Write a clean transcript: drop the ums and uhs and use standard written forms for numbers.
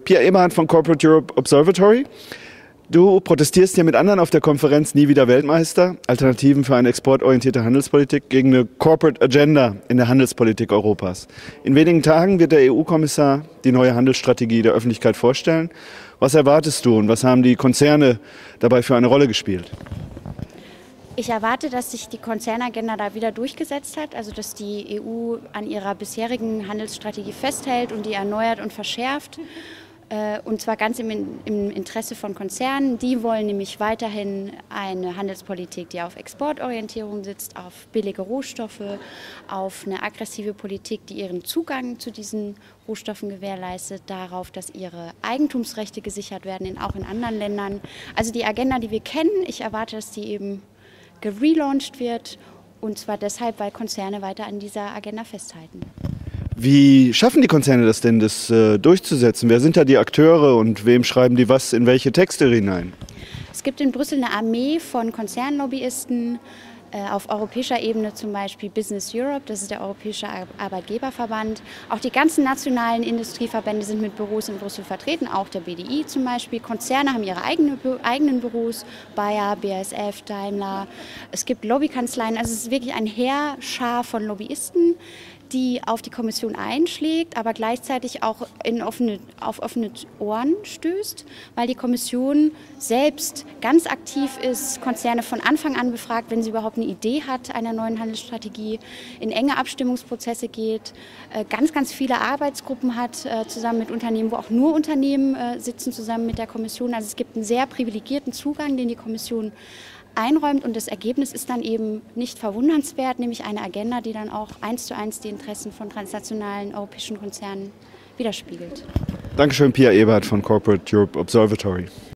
Pia Eberhardt von Corporate Europe Observatory. Du protestierst hier mit anderen auf der Konferenz Nie wieder Weltmeister, Alternativen für eine exportorientierte Handelspolitik gegen eine Corporate Agenda in der Handelspolitik Europas. In wenigen Tagen wird der EU-Kommissar die neue Handelsstrategie der Öffentlichkeit vorstellen. Was erwartest du und was haben die Konzerne dabei für eine Rolle gespielt? Ich erwarte, dass sich die Konzernagenda da wieder durchgesetzt hat, also dass die EU an ihrer bisherigen Handelsstrategie festhält und die erneuert und verschärft. Und zwar ganz im Interesse von Konzernen. Die wollen nämlich weiterhin eine Handelspolitik, die auf Exportorientierung sitzt, auf billige Rohstoffe, auf eine aggressive Politik, die ihren Zugang zu diesen Rohstoffen gewährleistet, darauf, dass ihre Eigentumsrechte gesichert werden, auch in anderen Ländern. Also die Agenda, die wir kennen, ich erwarte, dass die eben gelauncht wird, und zwar deshalb, weil Konzerne weiter an dieser Agenda festhalten. Wie schaffen die Konzerne das denn, das durchzusetzen? Wer sind da die Akteure und wem schreiben die was in welche Texte hinein? Es gibt in Brüssel eine Armee von Konzernlobbyisten, auf europäischer Ebene zum Beispiel Business Europe, das ist der Europäische Arbeitgeberverband. Auch die ganzen nationalen Industrieverbände sind mit Büros in Brüssel vertreten, auch der BDI zum Beispiel. Konzerne haben ihre eigenen Büros, Bayer, BASF, Daimler. Es gibt Lobbykanzleien, also es ist wirklich ein Heerschar von Lobbyisten, die auf die Kommission einschlägt, aber gleichzeitig auch auf offene Ohren stößt, weil die Kommission selbst ganz aktiv ist, Konzerne von Anfang an befragt, wenn sie überhaupt eine Idee hat einer neuen Handelsstrategie, in enge Abstimmungsprozesse geht, ganz viele Arbeitsgruppen hat, zusammen mit Unternehmen, wo auch nur Unternehmen sitzen, zusammen mit der Kommission. Also es gibt einen sehr privilegierten Zugang, den die Kommission einräumt, und das Ergebnis ist dann eben nicht verwundernswert, nämlich eine Agenda, die dann auch 1:1 die Interessen von transnationalen europäischen Konzernen widerspiegelt. Dankeschön, Pia Eberhardt von Corporate Europe Observatory.